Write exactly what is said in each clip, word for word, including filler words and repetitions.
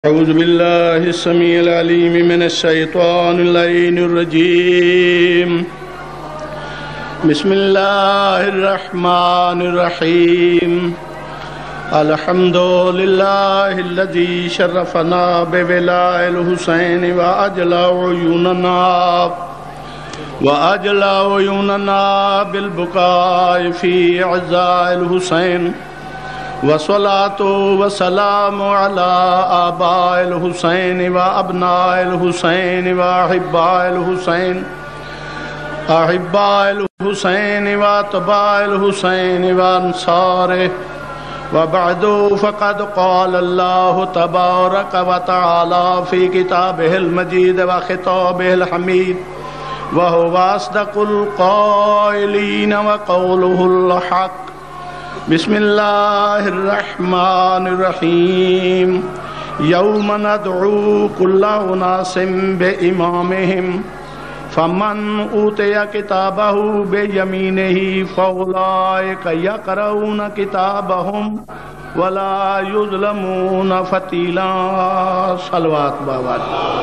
أعوذ بالله السميع العليم من الشيطان اللعين الرجيم بسم الله الرحمن الرحيم الحمد لله الذي شرفنا بولاء الحسين وأجلى عيوننا وأجلى عيوننا بالبكاء في عزاء الحسين والصلاة والسلام على آباء الحسين وأبناء الحسين وأحباء الحسين أحباء الحسين وأتباع الحسين وأنصاره وبعد فقد قال الله تبارك وتعالى في كتابه المجيد وخطابه الحميد وهو أصدق القائلين وقوله الحق بسم الله الرحمن الرحيم يوم ندعو كل أناس بإمامهم فمن أوتي كتابه بيمينه فأولئك يقرؤون كتابهم ولا يظلمون فتيلا صلوات بابا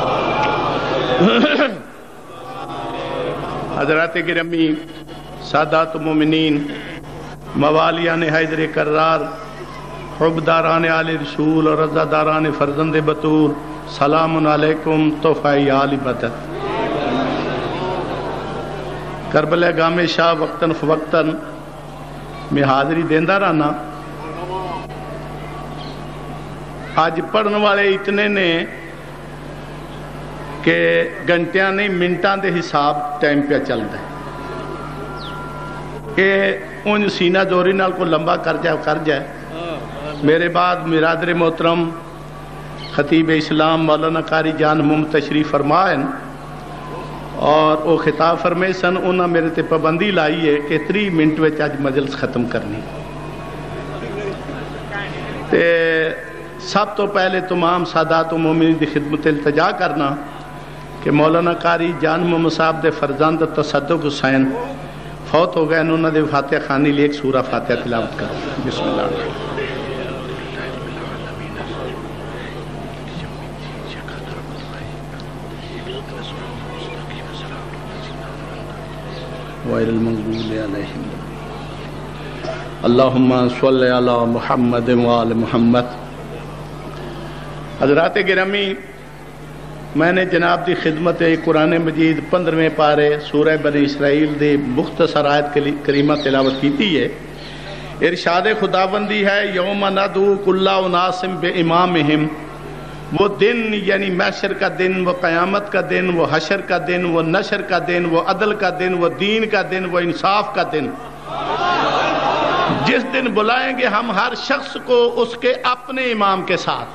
حضرات گرامی سادات مومنین موالیان حیدر کرار حبداران آل رسول اور رضاداران فرزند بطور سلام علیکم تحفہ آل مدد کربلا گام شاہ وقتاً فوقتاً میں حاضری دیندہ رہنا آج پڑھن والے اتنے نے کہ گھنٹیاں نہیں منٹان دے حساب ٹائم پہ چل دے کہ ان سینہ دوری نال کو لمبا کر جائے کر جائے میرے بعد مرادر محترم خطیب اسلام مولانا قاری جان محمد تشریف فرمائن اور وہ خطاب فرمائے سن انہاں میرے تے پابندی لائی ہے کہ تری منٹ وچ آج مجلس ختم کرنی تے سب تو پہلے تمام سادات و مومنین دی خدمت التجا کرنا کہ مولانا قاری جان محمد صاحب دے فرزند تصدق حسین فوت ہو گئے انہوں نے فاتحہ خانی لے ایک سورہ فاتحہ تلاوت کرو بسم اللہ الرحمن غیر المغضوب علیہم اللہم صلی علی محمد وآل محمد حضرات گرامی میں نے جناب دی خدمت قرآن مجید پندرہویں پارے سورہ بنی اسرائیل دی مختصر آیت کریمہ تلاوت کیتی ہے ارشاد خداوندی ہے یوم ندعو کل اناس بامامہم وہ دن یعنی محشر کا دن وہ قیامت کا دن وہ حشر کا دن وہ نشر کا دن وہ عدل کا دن وہ دین کا دن وہ انصاف کا دن جس دن بلائیں گے ہم ہر شخص کو اس کے اپنے امام کے ساتھ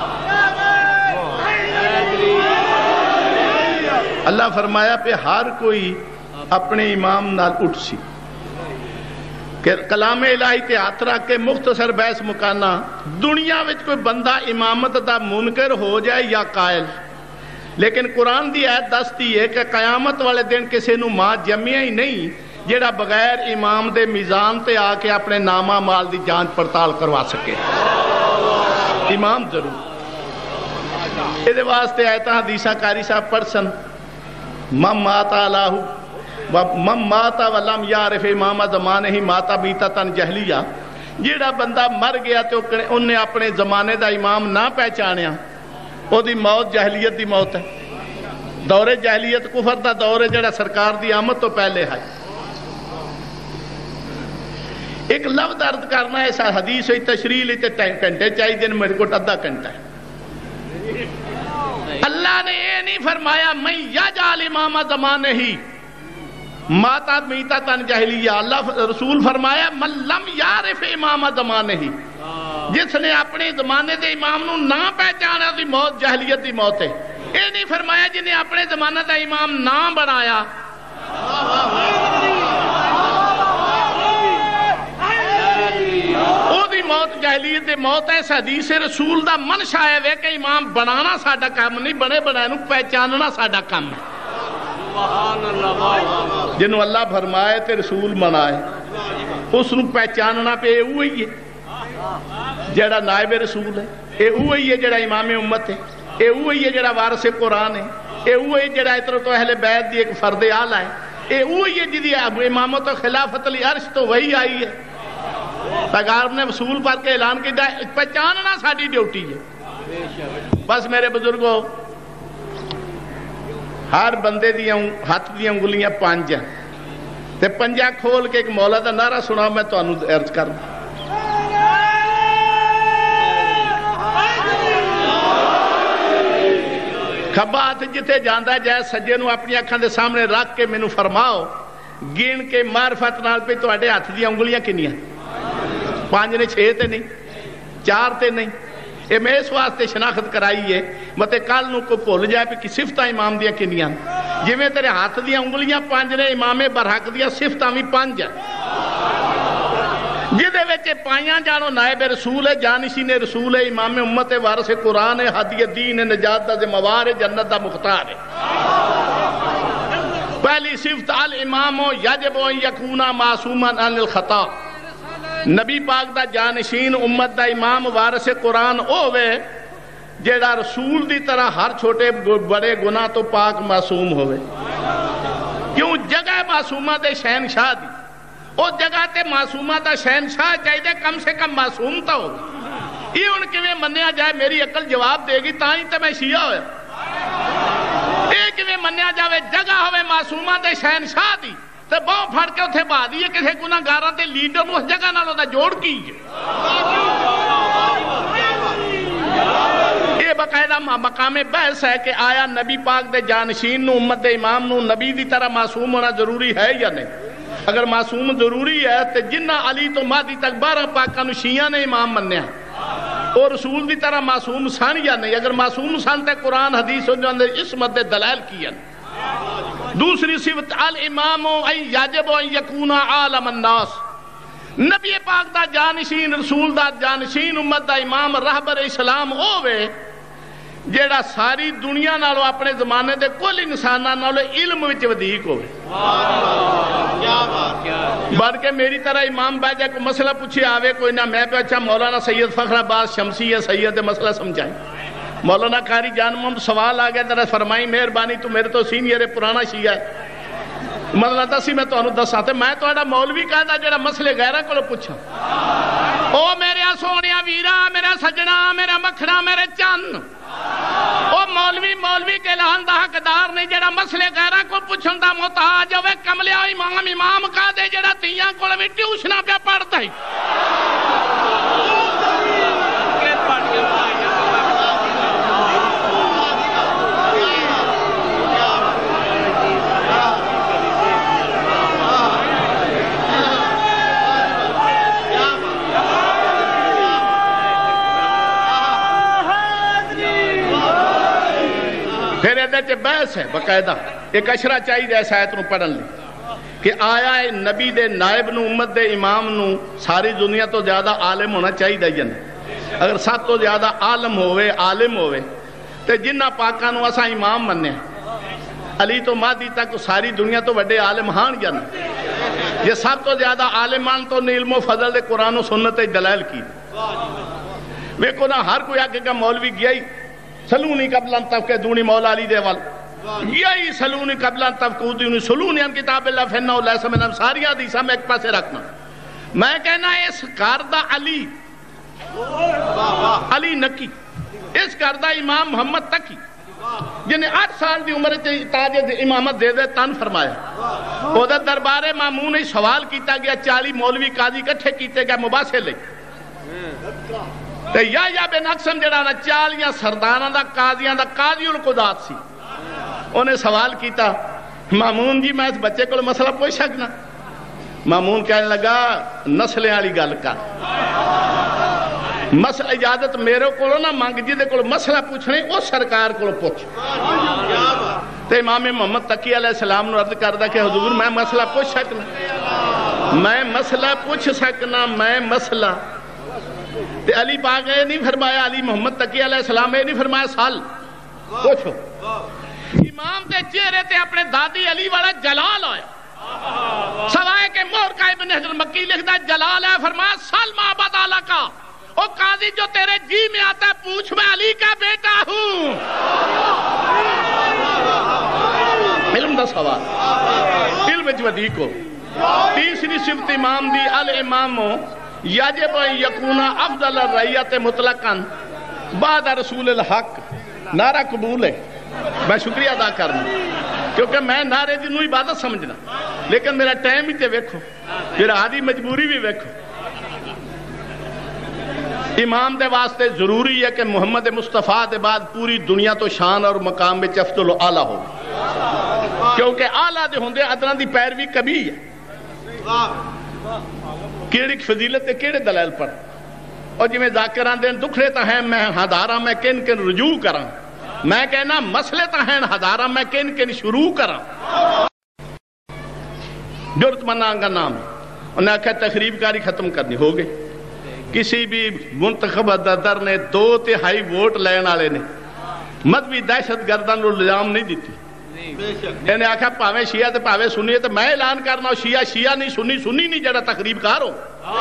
اللہ فرمایا پہ ہر کوئی اپنے امام نال اٹھ سی کہ کلام الہی تے ہاتھ رکھ کے مختصر بحث مکانا دنیا وچ کوئی بندہ امامت دا منکر ہو جائے یا قائل لیکن قرآن دی آیت دستی ہے کہ قیامت والے دن کسی نو ماں جمعیاں ہی نہیں جیڑا بغیر امام دے میزان تے آ کے اپنے نامہ مال دی جانچ پڑتال کروا سکے امام ضرور یہ واسطے آیتاں حدیثہ قاری صاحب پڑھسن مم ماتا اللہ مم ماتا ولم یعرف امام زمانے ہی ماتا بیتا تن جہلیہ جیڑا بندہ مر گیا تو انہیں اپنے زمانے دا امام نہ پہچانیا او دی موت جہلیت دی موت ہے دور جہلیت کفر دا دور ہے جیڑا سرکار دی آمد تو پہلے ہے ایک لفظ درد کرنا ہے ایسا حدیث ہوئی تشریح لیتے گھنٹے چاہیے دن میرے کو ادھا گھنٹہ ہے اللہ نے یہ نہیں فرمایا میں یجعل امام زمانے ہی ماتا میتا تن جہلیہ اللہ رسول فرمایا من لم یعرف امام زمانے ہی جس نے اپنے زمانے دے امام نو نہ پہچانا دی موت جہلیت دی موت ہے یہ نہیں فرمایا جنہیں اپنے زمانہ دا امام نہ بنایا موت جہلیت دے موت ہے حدیث رسول دا منشا ہے کہ امام بنانا ساڈا کام نہیں بنے بنائے نو پہچاننا ساڈا کام ہے جنہوں اللہ فرمائے تے رسول منائے اس نو پہچاننا پہ ہوئی ہے جیڑا نائب رسول ہے اے وہی ہے جڑا امام امت ہے، اے وہی ہے جڑا وارث قرآن ہے، اے وہی جڑا اطرت اہل بیت دی ایک فرد اعلی ہے، اے وہی ہے جدی امامت و خلافت علی عرش تو وہی آئی ہے۔ پیغام نے وصول پر کے اعلان کیا پہچاننا ساری ڈیوٹی ہے۔ بس میرے بزرگوں، ہر بندے دیا ہاتھ دیا انگلیاں پانچ ہیں، تے پنجا کھول کے ایک مولا دا نعرہ سنا میں تو انہوں عرض کر دوں۔ کھبا ہاتھ جتے جاندہ ہے جائے سجے نو اپنی اکھاں دے سامنے رکھ کے مینوں فرماؤ گن کے معرفت نال پہ تو اڈے ہاتھ دیا انگلیاں کنیاں؟ پانچ نے، چھ تے نہیں، چار تے نہیں۔ اے میں اس واسطے شناخت کرائی ہے متے کل نو کو بھول جائے پہ کی صفتہ امام دیا کنیاں جی میں تیرے ہاتھ دیا انگلیاں پانچ نے، امام برحق دیا صفتہ بھی پانچ ہے جدے وچے پائیاں جانو نائب رسول ہے، جانشین رسول ہے، امام امت وارث قرآن ہے، ہدی دین نجات دا ذمہوار ہے، جنت دا مختار ہے۔ پہلی صفت الامام یجب ان یکونا معصوما عن الخطا، نبی پاک دا جانشین امت دا امام وارث قرآن ہوئے جیڑا رسول دی طرح ہر چھوٹے بڑے گناہ تو پاک معصوم ہوئے۔ کیوں جگہ معصومہ دے شہنشاہ دی، او جگہ تے معصومہ دا شہنشاہ چاہیے کم سے کم معصوم تا ہوگا۔ یہ ان کے میں منیا جائے میری عقل جواب دے گی تاں ہی تے میں شیعہ ہوئے۔ ایک میں منیا جاوے جگہ ہوئے معصومہ دے شہنشاہ دی تے بہو پھڑ کے اتھے با دیئے کسے گناہ گاراں تے لیڈر نو اس جگہ نالوں دا جوڑ کیجئے۔ یہ باقاعدہ مقام بحث ہے کہ آیا نبی پاک دے جانشین نو امت دے امام نو نبی دی طرح معصوم ہونا ضروری ہے یا نہیں؟ اگر معصوم ضروری ہے تو جنہ علی تو مہدی تک بارہ پاکاں نو شیعہ نے امام منیا اور رسول دی طرح معصوم سن یا نہیں؟ اگر معصوم سن تے قرآن حدیث اندر عصمت دے دلائل کیا۔ دوسری صفت الامام ان یجب ان یکونا عالم الناس، نبی پاک دا جانشین رسول دا جانشین امت دا امام رہبر اسلام ہوئے جیڑا ساری دنیا نالو اپنے زمانے دے کل انساناں نالو علم وچ ودیک ہوئے۔ بلکہ میری طرح امام بہ جائے کوئی مسئلہ پوچھے آوے کوئی نہ میں پہ اچھا مولانا سید فخر عباس شمسی ہے سید مسئلہ سمجھائیں، مولانا قاری جان محمد سوال آ گیا ذرا فرمائی مہربانی تو میرے تو سینئر پرانا شیعہ ہے مطلب دسی میں تو دساں تے میں تو مولوی کہدا جڑا مسئلے غیراں کولوں پوچھاں۔ او میرے سونیا ویرا میرا سجنا میرا مکھنا میرے چن، او مولوی مولوی کے لہن دا حقدار نہیں جڑا مسئلے غیراں کو پوچھن دا محتاج ہوے۔ کملیا امام امام کا دے جڑا تیاں کول وی ٹیوشناں پہ پڑھدا ہے۔ پھر ادھر بحث ہے باقاعدہ ایک اشرا چاہیے اس آیت نو پڑھن لی کہ آیا ہے نبی دے نائب نو امت دے امام نو ساری دنیا تو زیادہ عالم ہونا چاہیے یا نہیں؟ اگر سب تو زیادہ عالم ہوئے عالم ہوئے تو جنہ پاکاں نو اساں امام مننے علی تو مہدی تک ساری دنیا تو بڑے عالم ہان یا نہیں؟ یہ سب تو زیادہ عالمان تو علم و فضل دے قرآن و سنت دلائل کی ویکو نا ہر کوئی آگے کا مولوی گیا ہی سلونی قبلان طبقہ دونی مولا علی دے وال یہی سلونی قبلان طبقہ دونی سلونی ان کتاب اللہ فنہ اللہ سمنہ ساری حدیثہ میں ایک پاسے رکھنا میں کہنا اس کردہ علی علی نکی اس کردہ امام محمد تکی جنہیں آٹھ سال دی عمر تاج امامت دے دے تن فرمایا وہ دا دربار مامون ہی سوال کیتا گیا چالی مولوی قاضی کٹھے کیتے گئے مباحثے لے تے یا یا بن اقسم جڑا نا چالیاں سرداراں دا قاضیاں دا قاضی القضات سی انہیں سوال کیتا مامون جی میں اس بچے کو مسئلہ پوچھ سکنا؟ مامون کہنے لگا نسلیں والی گل کر مسئلہ اجازت میرے کو نہ مانگ جی دے کو مسئلہ پوچھنے او سرکار کو پوچھ تے امام محمد تقی علیہ السلام نے عرض کردہ کہ حضور میں مسئلہ پوچھ سکنا میں مسئلہ پوچھ سکنا میں مسئلہ تے علی پاک نے نہیں فرمایا علی محمد تقی علیہ السلام نے نہیں فرمایا سال پوچھو امام تے چہرے تے اپنے دادی علی والا جلال آیا سوائے کہ مور کا ابن حجر مکی لکھتا جلال ہے فرمایا سال ما بدا لکا او قاضی جو تیرے جی میں آتا ہے پوچھ میں علی کا بیٹا ہوں. علم دا سوال علم جودی کو. تیسری صفت امام دی الامام یجب ان یکون افضل الرعیت مطلقا بعد رسول الحق. نعرہ قبول ہے. میں شکریہ ادا کرنا کیونکہ میں نعرے دی نو عبادت سمجھنا لیکن میرا ٹائم ہی تے ویکھو پھر آدھی مجبوری بھی ویکھو. امام دے واسطے ضروری ہے کہ محمد مصطفیٰ دے بعد پوری دنیا تو شان اور مقام میں افضل و اعلیٰ ہو کیونکہ اعلیٰ دے ہوندے ادنا دی پیروی کبھی ہے. کیڑی فضیلت کیڑے دلائل پر اور جی میں ذاکران دین دکھڑے تا ہیں میں ہزارہ میں کن کن رجوع کراں میں کہنا مسئلے تا ہیں ہزارہ میں کن کن شروع کراں. جرت منان کا نام انہیں آکھا تخریب کاری ختم کرنی ہو گئی. کسی بھی منتخب در نے دو تہائی ووٹ لین والے نے مذہبی دہشت گردان کو الزام نہیں دیتی. انہیں آکھا پاوے شیعہ تے پاوے سنی ہے تو میں اعلان کرنا شیعہ شیعہ نہیں سنی سنی نہیں جڑا تخریب کار ہو.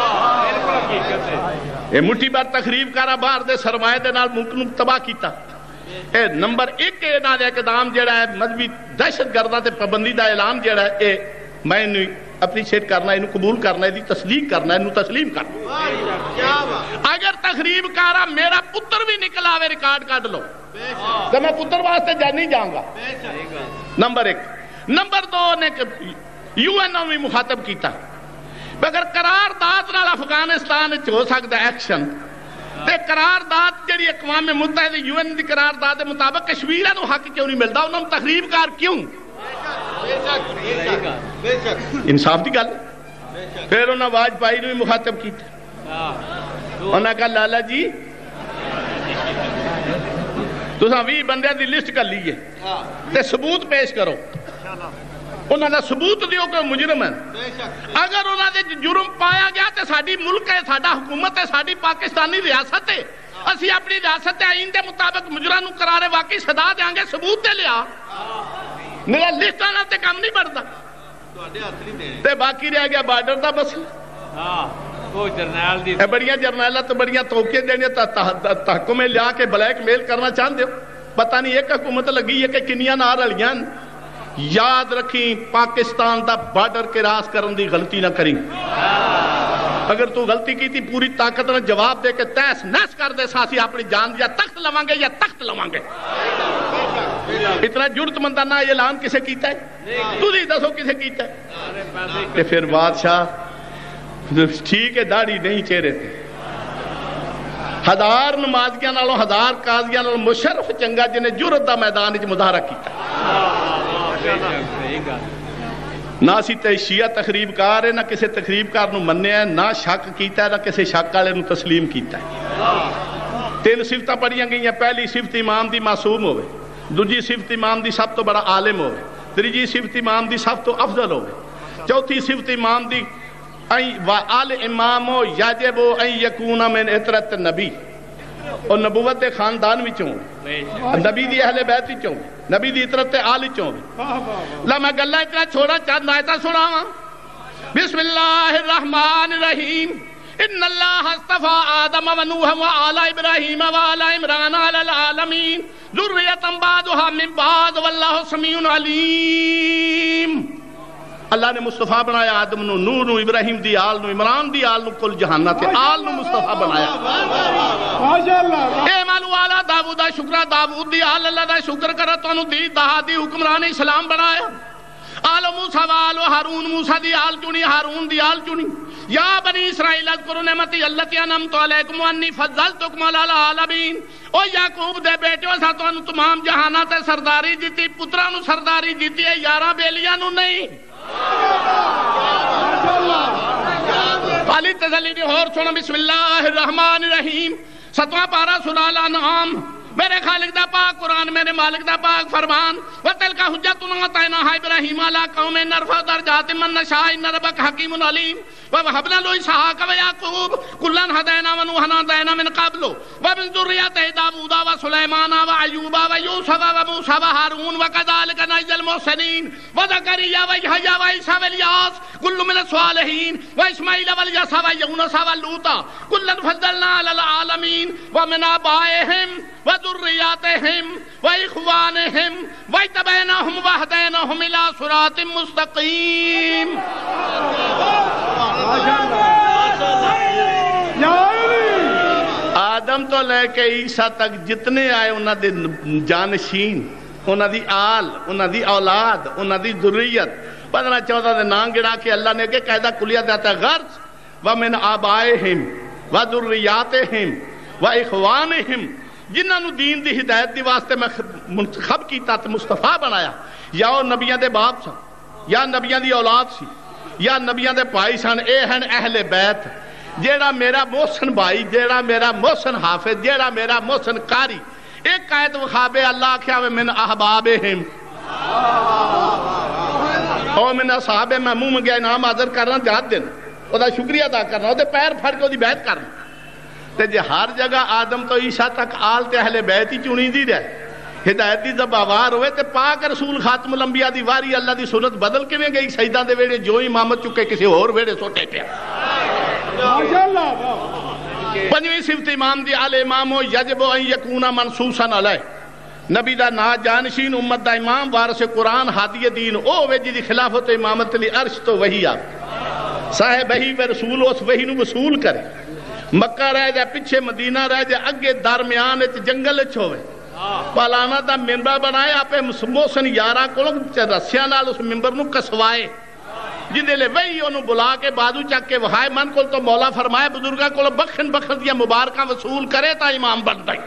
اے مٹھی بار تخریب کارا باہر دے سرمایہ دے نال ملک نو تباہ کیتا. اے نمبر ایک اے نال اقدام جڑا ہے مذہبی دہشت گرداں تے پابندی دا اعلان جڑا ہے اے میں نے اپریشیٹ کرنا ہے انہوں قبول کرنا ہے دی تصدیق کرنا ہے انہوں تسلیم کرنا. اگر تخریب کارا میرا پتر بھی نکل آوے ریکارڈ کاٹ لو تو میں پتر واسطے جا نہیں جاؤں گا. نمبر ایک. نمبر دو نے یو این او بھی مخاطب کیتا اگر قرارداد نال افغانستان ہو سکتا ایکشن تے قرارداد جڑی اقوام متحدہ یو این دی قرارداد دے مطابق کشمیریاں نو حق کیوں نہیں ملتا انہوں تخریب کار کیوں. انصاف دی گل. پھر انہوں نے واجپائی نو بھی مخاطب کیتا انہوں نے کہا لالا جی تساں وی بندے دی لسٹ کر لیے تے ثبوت پیش کرو. انہوں نے ثبوت دیو کہ مجرم ہے. اگر انہوں نے جرم پایا گیا تے ساڈی ملک ہے ساڈا حکومت ہے ساڈی پاکستانی ریاست ہے اسی اپنی ریاست آئین دے مطابق مجرم نو قرار واقعی سزا دیں گے. ثبوت دے لیا میرا لسٹ آنا تے کام نہیں بڑھتا تے باقی رہ گیا بارڈر دا بس. بڑیاں جرنیلاں تو بڑیاں توقع دینے تحکم لیا کے بلیک میل کرنا چاہتے ہو. پتہ نہیں ایک حکومت لگی ہے کہ کنیاں نہ رلیاں. یاد رکھیں پاکستان دا بارڈر کے راس کرن دی غلطی نہ کریں. اگر تو غلطی کی تھی پوری طاقت نے جواب دے کے تیس نیس کر دے ساسی اپنی جان یا تخت لوانگے یا تخت لوانگے. اتنا جرت مندانہ اعلان کسے کیتا ہے تو نہیں دسو کسے کیتا ہے. کہ پھر بادشاہ ٹھیک ہے داڑھی نہیں چہرے تھے ہزار نمازیاں نالوں ہزار قاضیاں نالوں مشرف چنگا جنہیں جرت دا میدان وچ مظاہرہ کیتا. نہ اسی تے شیعہ تخریب کار ہے نہ کسی تخریب کار نو منیا ہے نہ شک کیتا ہے نہ کسی شک والے نو تسلیم کیتا ہے. تین صفتاں پڑھیاں گئی ہیں. پہلی صفت امام دی معصوم ہوئے دوجی صفت امام دی سب تو بڑا عالم ہوئے تیجی صفت امام دی سب تو افضل ہوئے چوتھی صفت امام دی آل امام یجب ان یکون من اطرت نبی اور نبوت دے خاندان وچوں نبی دی اہل بیت وچوں نبی دی اطرت آل وچوں. لا میں گلا اتنا چھوڑا چند آیتاں سناواں. بسم اللہ الرحمن الرحیم ان اللہ اصطفى آدم و نوح و آل ابراہیم و آل عمران علی العالمین ذریۃ بعضها من بعض واللہ سمیع علیم. اللہ نے مصطفیٰ بنایا آدم نو نوح نو ابراہیم دی آل نو عمران دی آل نو کل جہانہ تے آل نو مصطفیٰ بنایا. اے مالو آلہ داود دا شکرہ داود دی آل اللہ دا شکر کرا تو انہوں دی دہادی حکمران اسلام بنایا. آل موسیٰ و آل ہارون موسیٰ دی آل چنی ہارون دی آل چنی. یا بنی اسرائیل اذکروا نعمتی اللتی انعمت علیکم وانی فضلتکم علی العالمین. او یعقوب دے بیٹے اساں تانوں تمام جہاناں تے سرداری دتی پتراں نو سرداری دتی ہے یاراں بیلیاں نو نہیں. پالی تسلی دی اور سنو بسم اللہ الرحمن الرحیم ستواں پارہ سورہ الانعام میرے خالق دا پاک قرآن، میرے مالک دا پاک فرمان، وَتِلْكَ حُجَّتُنَا آتَيْنَاهَا إِبْرَاهِيمَ عَلَىٰ قَوْمٍ نَرْفَعُ دَرَجَاتٍ مَن نَّشَاءُ إِنَّ رَبَّكَ حَكِيمٌ عَلِيمٌ وَوَهَبْنَا لَهُ إِسْحَاقَ وَيَعْقُوبَ كُلًّا هَدَيْنَا وَنُوحًا هَدَيْنَا مِن قَبْلُ وَمِن ذُرِّيَّتِهِ دَاوُودَ وَسُلَيْمَانَ وَأَيُّوبَ وَيُوسُفَ وَمُوسَىٰ وَهَارُونَ وَكَذَٰلِكَ نَجْزِي الْمُحْسِنِينَ وَزَكَرِيَّا وَيَحْيَىٰ وَعِيسَىٰ وَإِلْيَاسَ كُلٌّ مِّنَ الصَّالِحِينَ وَإِسْمَاعِيلَ وَالْيَسَعَ وَيُونُسَ وَلُوطًا كُلًّا فَضَّلْنَا عَلَى الْعَالَمِينَ وَمِنْ آبَائِهِمْ وَذُرِّيَّاتِهِمْ وَإِخْوَانِهِمْ وَاجْتَبَيْنَاهُمْ وَهَدَيْنَاهُمْ إِلَىٰ صِرَاطٍ مُّسْتَقِيمٍ۔ آدم تو لے کے عیسیٰ تک جتنے آئے انہاں دے جانشین، انہاں دی آل، انہاں دی اولاد، انہاں دی ذریت پندرہ چودہ دے نام گڑا کے اللہ نے کہ قاعدہ کلیہ دیتا ہے غرض وَمِنْ آبائِهِمْ وَذُرِّيَّاتِهِمْ وَإِخْوَانِهِمْ، جنہاں نو دین دی ہدایت دی واسطے میں منتخب کیتا تے مصطفیٰ بنایا، یا وہ نبیاں دے باپ سن، یا نبیاں دی اولاد سی، یا نبیاں دے بھائی سن، اے ہیں اہل بیت۔ جیڑا میرا محسن بھائی، جیڑا میرا محسن حافظ، جیڑا میرا محسن قاری، ایک قائد وخابے اللہ کیا وے من احبابہم او من اصحاب محموم گیا انعام حاضر کرنا جہاد دینا، وہ دا شکریہ ادا کرنا، وہ دے پیر پھڑ کے وہ دی بیعت کرنا۔ تے جے ہر جگہ آدم تو عیسیٰ تک آل تے اہل بیت ہی چونی دی رہے، ہدایت دی زباوار ہوئے تے پاک رسول خاتم الانبیاء دی واری اللہ دی سنت بدل کے میں گئی، سجدہ دے ویڑے جو امامت چکے کسی اور ویڑے سوٹے پیا۔ پنجویں صفت امام دی آل امام و یجب ان یکون منصوصا علیہ، نبی دا نا جانشین، امت دا امام، وارث قرآن، ہادی دین، او وے جی دی خلافت امامت لی عرش تو وہی آپ صاحب وحی و رسول اس وحی نو وصول کرے، مکہ رہ جائے پیچھے مدینہ رہ جائے اگے درمیان جنگل چھوئے، پالانا دا ممبر بنائے آپ محسن یارہ کو رسیاں نال اس ممبر نو کسوائے، جن لے وہی انہوں بلا کے بازو چک کے وہائے من کو تو مولا فرمائے بزرگاں کو بخشن بخشن دیا مبارکہ وصول کرے تا امام بن دائی۔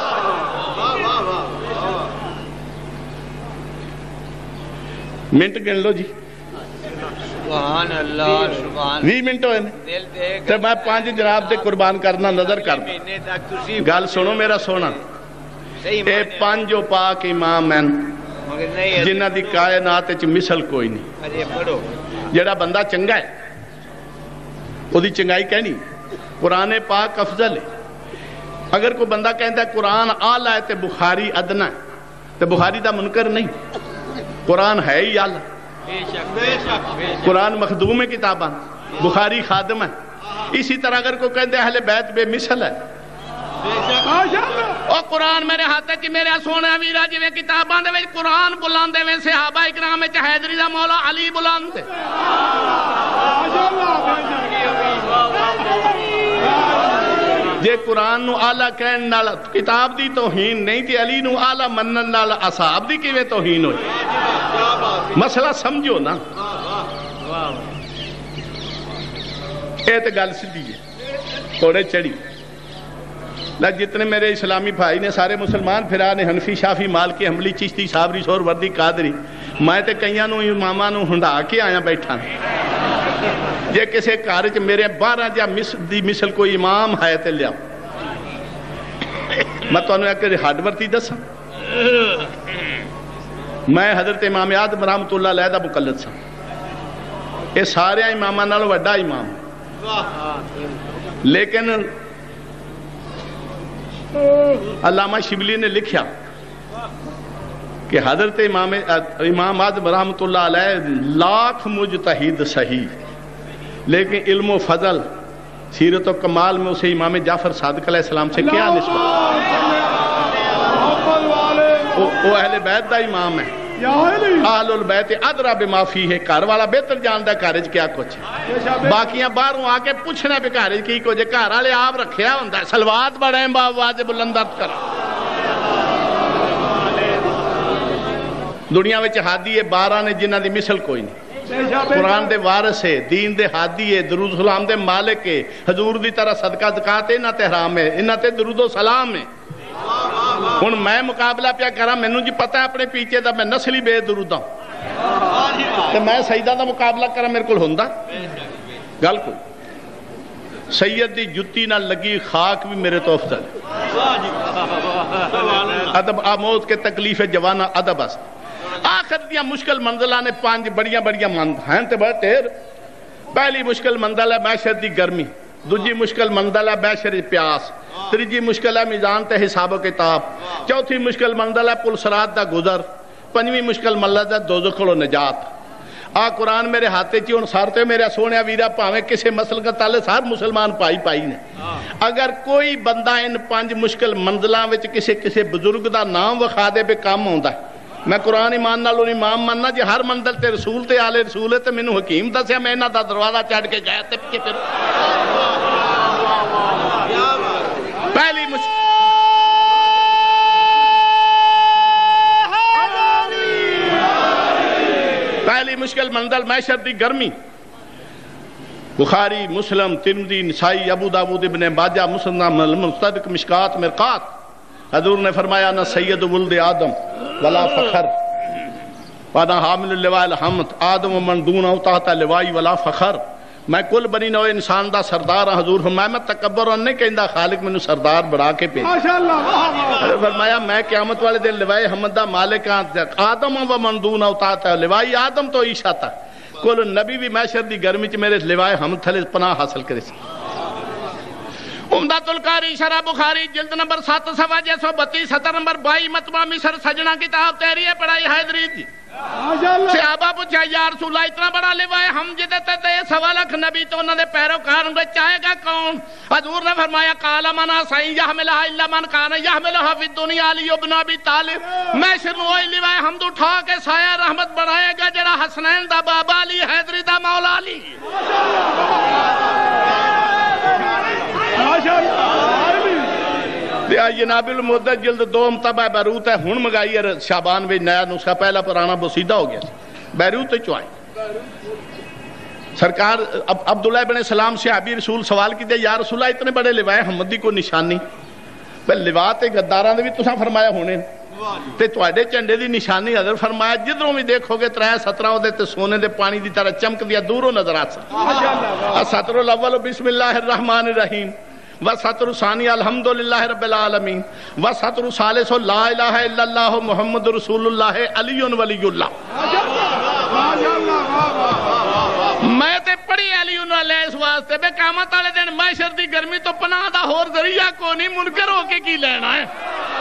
منٹ گن لو جی، سبحان اللہ سبحان وی منٹ ہوئے میں تو میں پانچ جناب دے قربان کرنا نظر کر گل سنو میرا سونا، اے پانچ پاک امام ہیں جنہ دی کائنات وچ مثل کوئی نہیں۔ جڑا بندہ چنگا ہے وہ دی چنگائی کہنی، قرآن پاک افضل ہے۔ اگر کوئی بندہ کہتا ہے قرآن اعلیٰ ہے تے بخاری ادنا ہے، تے بخاری دا منکر نہیں، قرآن ہے ہی اعلیٰ۔ قرآن مخدوم ہے کتاباں، بخاری خادم ہے۔ اسی طرح اگر کوئی کہتا ہے اہل بیت بے مثل ہے، اور قرآن میرے ہاتھ ہے کہ میرے سونے ویرا جی کتاباں دے وچ قرآن بلاندے وے صحابہ اکرام وچ حیدری دا مولا علی بلاندے، جے قرآن نو اعلیٰ کہن نال کتاب دی توہین نہیں تے علی نو اعلیٰ منن نال اصحاب دی کیویں توہین ہوئی؟ مسئلہ سمجھو نا، اے تے گل سیدھی ہے تھوڑے چڑھی۔ جتنے میرے اسلامی بھائی نے سارے مسلمان پھرا نے حنفی شافی مالکی حنبلی چشتی صابری سور وردی قادری، میں تے کئیاں نو اماماں نو ہنڈا کے آیا بیٹھا، جے کسے گھر وچ میرے بارہ جا مثل دی مثل کوئی امام ہے تے لیاؤ۔ میں تانوں ایک ہڈ ورتی دساں، میں حضرت امام اعظم رحمۃ اللہ علیہ دا مقلد سا، اے سارے اماماں نال وڈا امام، لیکن علامہ شبلی نے لکھیا کہ حضرت امام امام اعظم رحمۃ اللہ علیہ لاکھ مجتہد صحیح، لیکن علم و فضل سیرت و کمال میں اسے امام جعفر صادق علیہ السلام سے کیا نسبت؟ وہ اہل بیت دا امام ہے، اہل البیت ادرا بما فیہ، گھر والا بہتر جاندا گھر وچ کیا کچھ ہے، باقیاں باہروں آ کے پوچھنا بھی گھر وچ کی کچھ ہے، گھر والے آپ رکھیا ہوندا ہے صلوات پڑھیں با آواز بلند کر۔ دنیا وچ ہادی ہے بارہ نے جنہاں دی مثل کوئی نہیں، قرآن دے وارث ہے، دین دے ہادی ہے، درود سلام دے مالک ہے، حضور دی طرح صدقہ زکات انہاں تے حرام ہے، انہاں تے درود و سلام ہے۔ ہن میں مقابلہ پیا کراں، مینوں جی پتہ ہے اپنے پیچھے دا میں نسلی بے درود ہاں، تے میں سیدہ دا مقابلہ کراں میرے کول ہوندا گل کو؟ سید دی جتی نال لگی خاک بھی میرے تو افضل ہے۔ ادب آموز کے تکلیف جوانا ادب است آخر دیا مشکل منزلہ نے پانچ بڑیاں بڑیاں مند ہیں تے بڑا تیر پہلی مشکل منزل ہے معیشت دی گرمی دوجی مشکل منزل ہے معیشت دی پیاس تیجی مشکل ہے میزان تے حساب و کتاب چوتھی مشکل منزل ہے پل صراط دا گزر پنجویں مشکل منزل ہے دوزخ و نجات آ قرآن میرے ہاتھے چی ان سارتے میرے سونے ویرا پاویں کسے مسل کا تالے سار مسلمان پائی پائی نے اگر کوئی بندہ ان پانچ مشکل منزلہ وچ کسے کسے بزرگ دا نام وخا دے پہ کام ہوندا ہے میں قرآن ایمان نال امام ماننا جی ہر منزل تے رسول تے آلے رسول ہے تے مینوں حکیم دسیا میں انہاں دا دروازہ چڑھ کے گیا تے پھر پہلی مشکل پہلی مشکل منزل معیشت دی گرمی بخاری مسلم ترمذی نسائی ابو داؤد ابن ماجہ مسند مستدرک مشکات مرقات حضور نے فرمایا نہ سید ولد آدم ولا فخر وانا حامل اللواء الحمد آدم ومن دون تحت اللواء ولا فخر میں کل بنی نوع انسان دا سردار ہوں حضور فرمایا میں تکبر اور نہیں کہندہ خالق میں سردار بڑھا کے پیش فرمایا میں قیامت والے دن لواء حمد دا مالک آدم ومن دون تحت اللواء آدم تو عیسیٰ تھا کل نبی بھی معیشت دی گرمی چ میرے لواء حمد تھلے پناہ حاصل کرے سی عمدۃ القاری شرح بخاری جلد نمبر سات سوا جے سو بتیس سطر نمبر بائی مطبع مصر سجنہ کتاب تحریر پڑھائی حیدری جی صحابہ پوچھا یا رسول اللہ اتنا بڑا لوائے ہم جدے تے سوا لکھ نبی تو انہوں نے پیروکار میں چاہے گا کون حضور نے فرمایا قال من سائن یحملہ الا من کان یحملہ فی الدنیا علی ابن ابی طالب میں شروع ہوئی لوائے حمد اٹھا کے سایہ رحمت بڑھائے گا جڑا حسنین دا بابا علی حیدری دا مولا علی جناب المدت جلد دو مطبع بیروت ہے ہن مگائی ہے شعبان میں نیا نسخہ پہلا پرانا بسیدہ ہو گیا بیروت چوائیں سرکار عبداللہ بن سلام سے صحابی رسول سوال کی دے یا رسول اللہ اتنے بڑے لوائے حمدی کو نشانی پہ لواء تے گداراں دے بھی تساں فرمایا ہونے تے تواڈے جھنڈے دی نشانی حضرت فرمایا جدھروں بھی دیکھو گے ترائے سترہ دے تے سونے دے پانی دی طرح چمک دیا دوروں نظر آ سکتا سطر الاول بسم اللہ الرحمن الرحیم وسطر ثانی الحمدللہ رب العالمین وسطر ثالث لا الہ الا اللہ محمد رسول اللہ علی ولی اللہ میں تے پڑھی علی علیہ اس واسطے بے قیامت والے دن معاشر دی گرمی تو پناہ دا ہور ذریعہ کو نہیں منکر ہو کے کی لینا ہے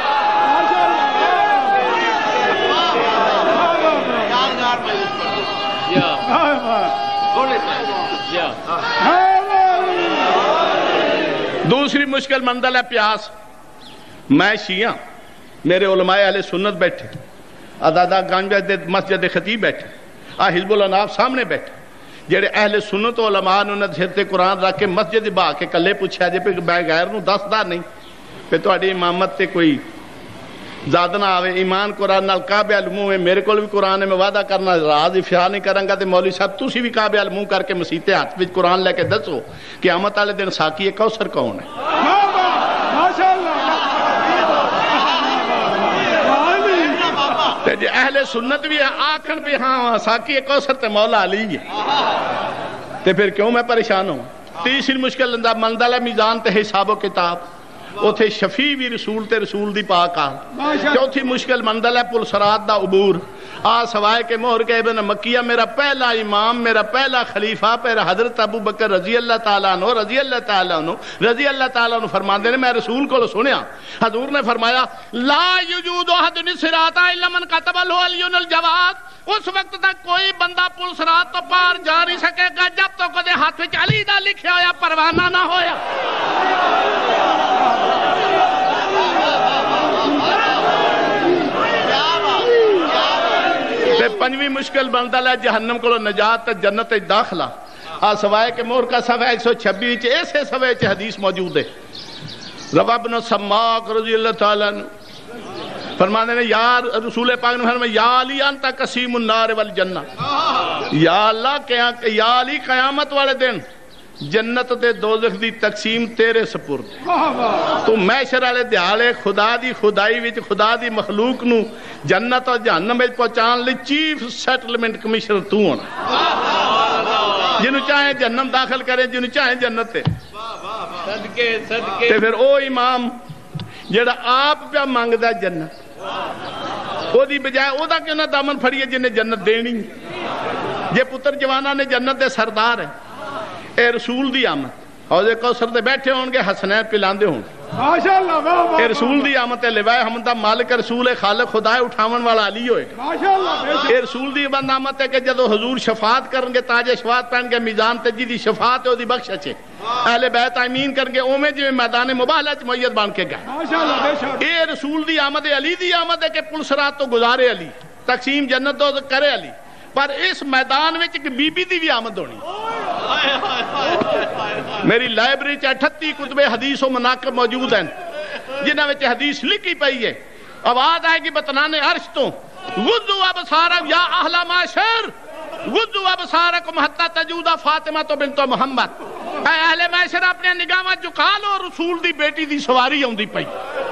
دوسری مشکل منزل ہے پیاس میں شیعہ میرے علماء اہل سنت بیٹھے ادادا گنج مسجد خطیب بیٹھے آ حزب الاناف سامنے بیٹھے جڑے اہل سنت علماء نے انہاں سر تے قرآن رکھ کے مسجد با کے کلے پوچھا جے پہ میں غیر نو دسدا نہیں پہ تہاڈی امامت تے کوئی زیادہ نہ آوے ایمان قرآن نال کعبے علموں میں میرے کو بھی قرآن میں وعدہ کرنا راز افشا نہیں کروں گا تے مولوی صاحب تسی بھی کعبے علموں کر کے مسیتے ہاتھ وچ قرآن لے کے دسو قیامت والے دن ساقی کوثر کون ہے تے جے اہل سنت بھی آکھن بھی ہاں ساقی کوثر تے مولا علی ہے تے پھر کیوں میں پریشان ہوں تیسری مشکل منزل ہے میزان تے حساب و کتاب اوتھے شفیع بھی رسول تے رسول دی پاک آ چوتھی مشکل منزل ہے پل صراط دا عبور آ سوائے کے مہر کے ابن مکیہ میرا پہلا امام میرا پہلا خلیفہ پہلا حضرت ابو بکر رضی اللہ تعالیٰ عنہ رضی اللہ تعالیٰ عنہ رضی اللہ تعالیٰ عنہ فرماندے نے میں رسول کو سنیا حضور نے فرمایا لا یجود احد الصراط الا من كتب له علی الجواد اس وقت تک کوئی بندہ پل صراط تو پار جا نہیں سکے گا جب تک کدے ہاتھ وچ علی دا لکھیا ہویا پروانہ نہ ہویا تے پنجویں مشکل منزل ہے جہنم کو نجات تے جنت داخلہ آ سوائے کے مہر کا صفحہ ایک سو چھبیس ایسے صفحے چ حدیث موجود ہے روا بن سماک رضی اللہ تعالیٰ عنہ فرمانے نے یا رسول پاک نے فرمایا یا علی انت قسیم النار والجنہ یا اللہ یا علی قیامت والے دن جنت دے دوزخ دی تقسیم تیرے سپرد تو محشر والے دیہاڑے خدا دی خدائی وچ خدا دی مخلوق نو جنت اور جہنم وچ پہنچان لئی چیف سیٹلمنٹ کمشنر تو ہونا جنوں چاہیں جہنم داخل کرے جنوں چاہیں جنت تے صدقے صدقے تے پھر او امام جڑا آپ پہ منگدا جنت وہ دی بجائے وہ دا کیوں نہ دامن پھڑیے جنہیں جنت دینی. جے پتر جوانا نے جنت دے سردار ہے. اے رسول دی آمد حوض کوثر دے بیٹھے ہون گے حسنین پلاندے ہون گے. اے رسول دی آمد ہے لوائے حمدہ مالک رسول خالق خدا اٹھاون والا علی ہوئے گا. اے رسول دی آمد ہے کہ جدو حضور شفاعت کرن گے تاج شفاعت پہن گے میزان تے جی دی شفاعت ہے دی بخشش ہے اہل بیت آمین کرن گے اومے جو میدان مباہلہ چ میت بن کے گئے. اے رسول دی آمد ہے علی دی آمد ہے کہ پل صراط تو گزارے علی تقسیم جنت دو کرے علی. پر اس میدان میں ایک بی بی دی بھی آمد ہونی. میری لائبریری چ اٹھتی کتب حدیث و مناقب موجود ہیں جنہاں وچ حدیث لکھی پئی ہے. آواز آئے گی بطنان عرش تو غضوا ابصارکم یا اہل معاشر غضوا ابصارکم حتی تجود فاطمہ بنت محمد. اے اہل معاشر اپنے نگاہاں جھکا لو رسول دی بیٹی دی سواری آوندی پئی.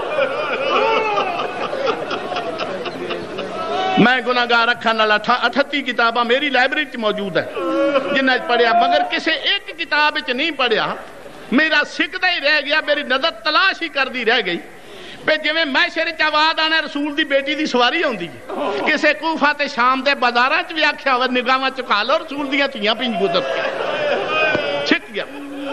میں گناہگار رکھن والا اٹھتی کتاباں میری لائبریری موجود ہے جنہیں پڑھیا مگر کسی ایک کتاب نہیں پڑھیا. میرا سکھدا ہی رہ گیا میری نظر تلاش ہی کر دی رہ گئی پہ جویں محشر چ آواز آنا رسول دی بیٹی دی سواری ہوندی ہے. کسے کوفہ تے شام دے بازاراں چ بھی آکھیا ہوا نگاہاں چکا لو رسول دیاں تھیاں پئی گزر چھٹ گیا.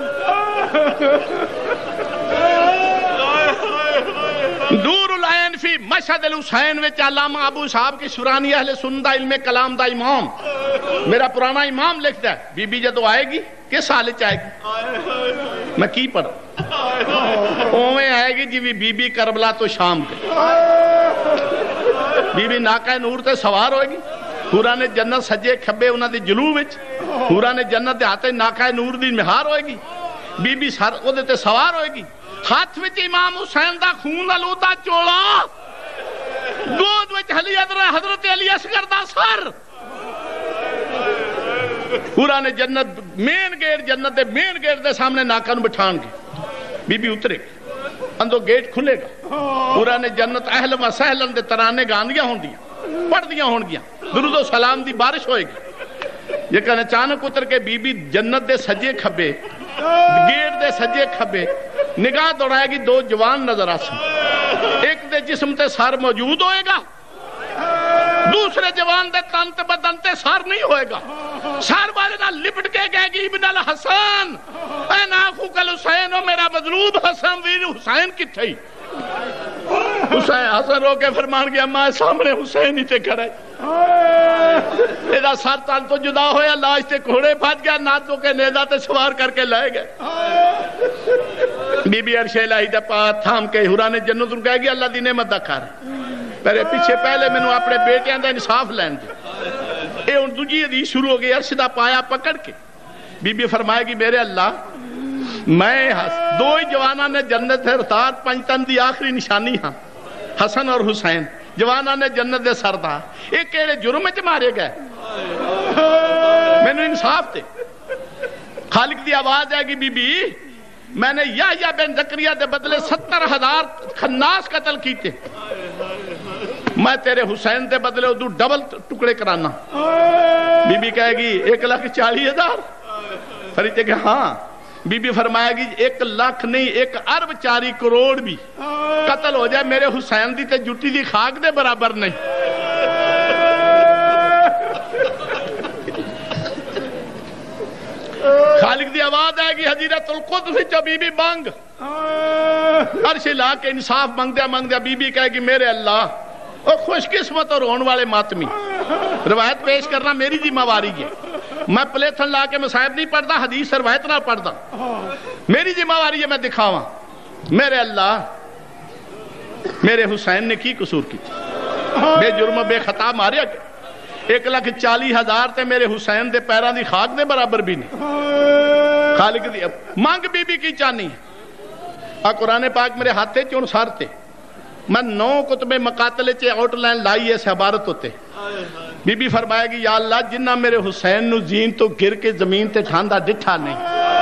دور العین فی مشہد الحسین وچ علامہ ابو صاحب کی شرانی اہل سنت علم کلام دا امام میرا پرانا امام لکھتا ہے بی بی جدو آئے گی کس حال چ آئے گی میں کی پڑھا اویں آئے گی جی بی بی کربلا تو شام کے بی بی ناقہ نور تے سوار ہوئے گی. حورا نے جنت سجے کھبے انہاں دی جلوہ وچ حورا نے جنت دے ہاتھے ناقہ نور دی مہار ہوئے گی. بی بی سر او دے تے سوار ہوئے گی. ہاتھ وچ امام حسین دا خون آلودہ چوڑا گود وچ علی حضرت علی اصغر دا سر. حورا نے جنت مین گیٹ جنت دے مین گیٹ دے سامنے ناقہ نو بٹھان گے. بی بی اترے گی اندو گیٹ کھلے گا. حورا نے جنت اہل و سہلن دے ترانے گاندیاں ہون دیاں پڑھ دیاں ہون گیاں درود و سلام دی بارش ہوئے گی. لیکن اچانک اتر کے بی بی جنت دے سجے کھبے گیٹ دے سجے کھبے نگاہ دوڑائے گی. دو جوان نظر آسن ایک دے جسم تے سر موجود ہوئے گا دوسرے جوان دے تن تے بدن تے سر نہیں ہوئے گا. سر والے نہ لپٹ کے گئے گی ابن الحسن اے ناخو کل حسین او میرا مظلوم حسن ویر حسین کتھے. حسین حسن رو کے فرمان گیا ماں سامنے حسین ہی تے کھڑے. ایدہ سر تن تو جدا ہویا لاش تے گھوڑے بھاج گیا ناتوں کے نیزہ تے سوار کر کے لائے گئے. بی بی عرش الہی دا پاس تھام کے حورا نے جنت ان کہے گی اللہ دی نعمت دا کھا رہے پہلے پیچھے پہلے میں نے اپنے بیٹیاں دا انصاف لین دے. اے ان دوجی حدیث شروع ہو گئی عرش دا پایا پکڑ کے بی بی فرمائے گی میرے اللہ میں دو ہی جوانہ نے جنت سے رتار پنجتن دی آخری نشانی ہاں حسن اور حسین جوانہ نے جنت دے سردار ایک کہڑے جرم چ مارے گئے میں نے انصاف تے. خالق دی آواز آئے گی بی بی میں نے یحییٰ بن زکریا دے بدلے ستر ہزار خناس قتل کیتے میں تیرے حسین دے بدلے ادھو ڈبل ٹکڑے کرانا. بی بی کہے گی ایک لاکھ چالی ہزار فرید کہ ہاں. بی بی فرمائے گی ایک لاکھ نہیں ایک ارب چاری کروڑ بھی قتل ہو جائے میرے حسین دی تے جٹی دی خاک دے برابر نہیں. خالق دی آواز آئے گی حضیرت القدس چو بی بی مانگ عرش لا کے انصاف مانگ دیا مانگ دیا. بی بی کہے گی میرے اللہ اور خوش قسمت اور رون والے ماتمی روایت پیش کرنا میری ذمہ واری ہے. میں پلیتھن لا کے مصائب نہیں پڑھتا حدیث روایت نہ پڑھتا میری ذمہ واری ہے میں دکھاواں. میرے اللہ میرے حسین نے کی قصور کی بے جرم بے خطا ماریا کہ ایک لاکھ چالی ہزار تے میرے حسین دے پیران دی خاک دے برابر بھی نہیں. خالق دی مانگ بی بی کی چانی آ قرآن پاک میرے ہاتھے چون سارتے میں نو کتب مقاتلے چے آؤٹ لائن لائی ایسے عبارت ہوتے. بی بی فرمائے گی یا اللہ جنہ میرے حسین نو زین تو گر کے زمین تے ٹھاندا ڈٹھا نہیں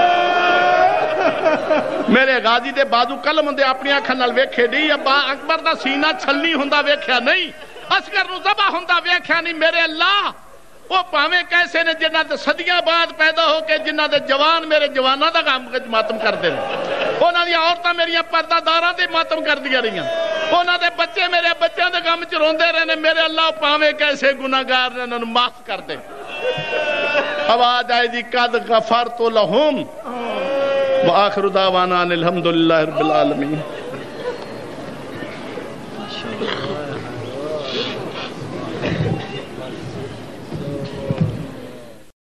میرے غازی دے بازو کلم دے اپنی آنکھاں نال ویکھے نہیں ابا اکبر دا سینہ چھلنی ہوندا ویکھیا نہیں اصغر نو ذبح ہوندا ویکھیا نہیں. میرے اللہ وہ پاویں کیسے نے جنہ دے صدیاں بعد پیدا ہو کے جنہ دے جوان میرے جواناں دا غم ماتم کر دے انہاں انہاں دی عورتاں میریاں پردہ داراں تے ماتم کر دیا رہیاں انہاں دے بچے میرے بچیاں دے غم چ روندے رہے نے میرے اللہ پاویں کیسے گناہگار نے انہاں نوں معاف کر دے آواز آئے دی قد غفرت لہم وآخر دعوانا الحمدللہ رب العالمین